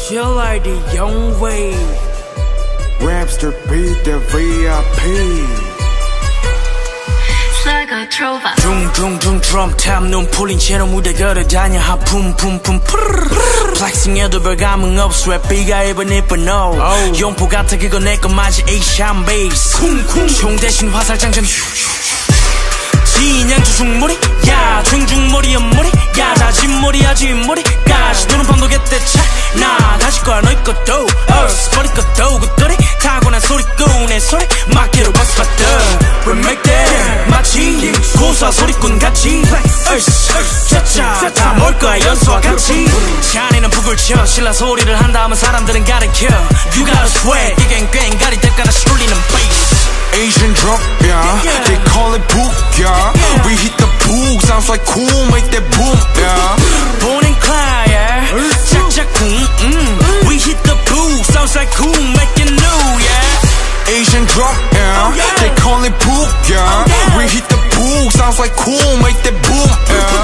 Feel like the young wave. Rapster beat the VIP. 둥둥둥 드럼 탑 눈 풀린 채로 무대 걸어다녀 하품품품 플렉싱해도 별 감흥 없어 랩비가 입은 이쁜 no 용포 같아 그거 내거 맞아 에이시안 베이스 총 대신 화살장전 진양 주중머리 야 중중머리 옆머리 야 자진머리야 진머리까지 노는 밤도 개떼차 나 다시 거야 너희 것도 머리 것도 그들이 타고난 소리꾼 내 소리 막기로 박수받던 Remake that 마치 고사 소리꾼 같이 짜짜 다 먹을 거야 연수와 같이 자네는 북을 쳐 신라 소리를 한 다음은 사람들은 가르쳐 You gotta sweat 이겐 꽹가리 대가다시 울리는 bass Asian drunk, yeah. They call it book, yeah. We hit the book, sounds like cool, make that boom, yeah. Born and cry, yeah. 짝짝 We hit the book, sounds like cool, make it new, yeah. Asian drunk, yeah. They call it book, yeah. We hit the book, sounds like cool, make that boom, yeah.